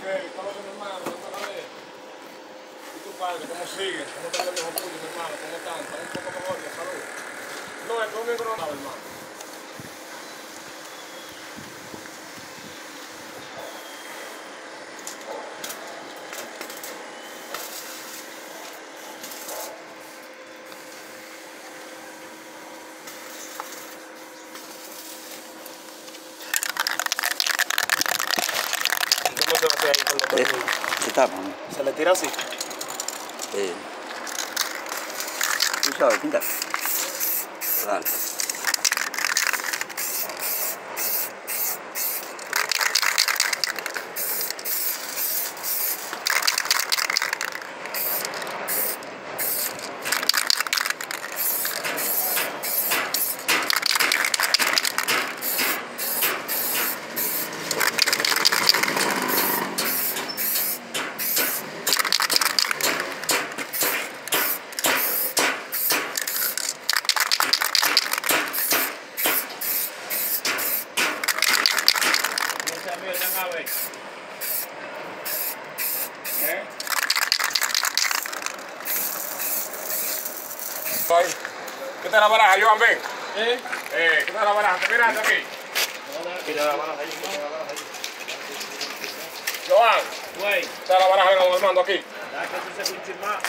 ¿Qué pasa, mi hermano? ¿Y tu padre? ¿Cómo sigue? ¿Cómo están los viejos tuyos, mi hermano? ¿Cómo están? ¿Están un poco mejor de salud? No, es conmigo no, hermano. ¿Cómo se va a hacer ahí con los tornillos? Se tapa, ¿no? ¿Se le tira así? Tú sabes, pinta. Dale. ¿Qué tal la baraja, Joan? Ven. ¿Qué tal la baraja? ¿Te miras aquí? Mira la baraja ahí, Joan, güey, ¿qué tal la baraja que nos mando aquí? da que tú se pinche más.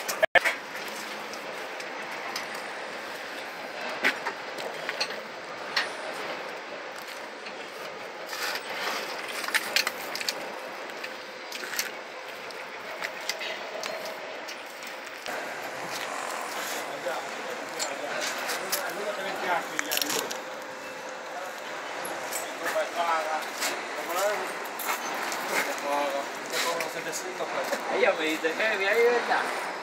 Ella me dice, heavy, ahí verdad.